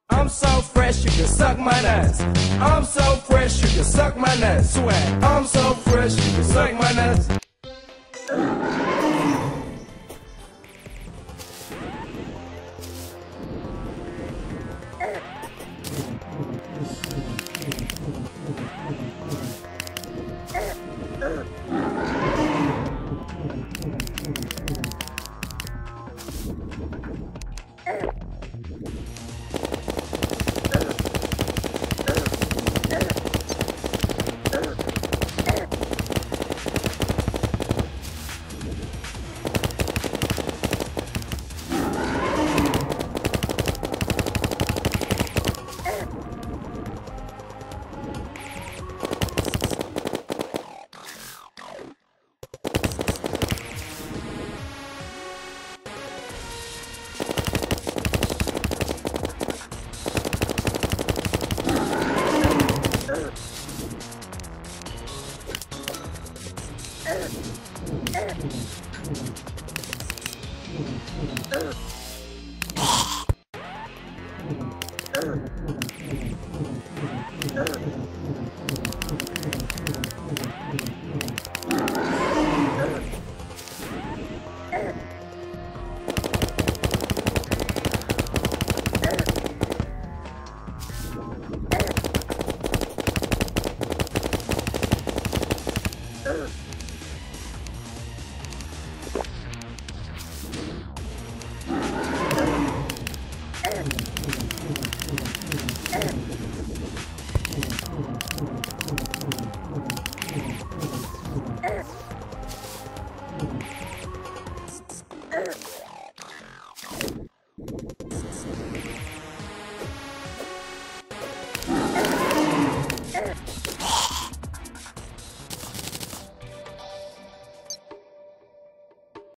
I'm so fresh you can suck my nuts. I'm so fresh you can suck my nuts. Swag. I'm so fresh you can suck my nuts.